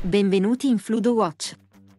Benvenuti in Fludo Watch.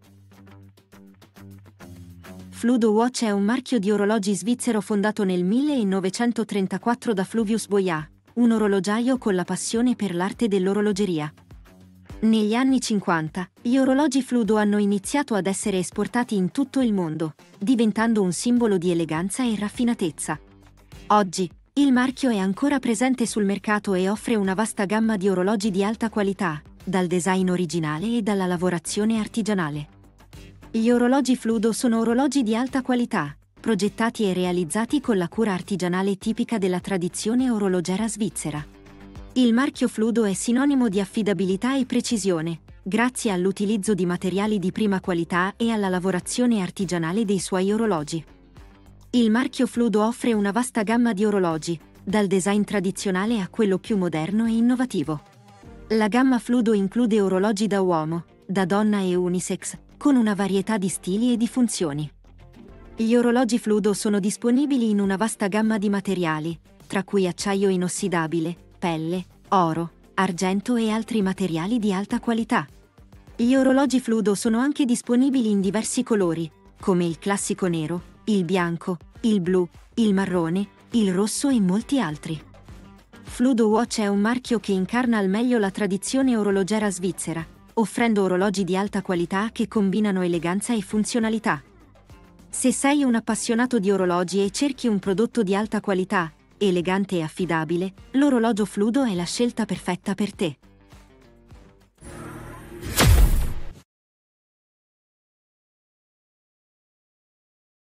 Fludo Watch è un marchio di orologi svizzero fondato nel 1934 da Fluvius Boyat, un orologiaio con la passione per l'arte dell'orologeria. Negli anni 50, gli orologi Fludo hanno iniziato ad essere esportati in tutto il mondo, diventando un simbolo di eleganza e raffinatezza. Oggi, il marchio è ancora presente sul mercato e offre una vasta gamma di orologi di alta qualità, dal design originale e dalla lavorazione artigianale. Gli orologi Fludo sono orologi di alta qualità, progettati e realizzati con la cura artigianale tipica della tradizione orologera svizzera. Il marchio Fludo è sinonimo di affidabilità e precisione, grazie all'utilizzo di materiali di prima qualità e alla lavorazione artigianale dei suoi orologi. Il marchio Fludo offre una vasta gamma di orologi, dal design tradizionale a quello più moderno e innovativo. La gamma Fludo include orologi da uomo, da donna e unisex, con una varietà di stili e di funzioni. Gli orologi Fludo sono disponibili in una vasta gamma di materiali, tra cui acciaio inossidabile, pelle, oro, argento e altri materiali di alta qualità. Gli orologi Fludo sono anche disponibili in diversi colori, come il classico nero, il bianco, il blu, il marrone, il rosso e molti altri. Fludo Watch è un marchio che incarna al meglio la tradizione orologera svizzera, offrendo orologi di alta qualità che combinano eleganza e funzionalità. Se sei un appassionato di orologi e cerchi un prodotto di alta qualità, elegante e affidabile, l'orologio Fludo è la scelta perfetta per te.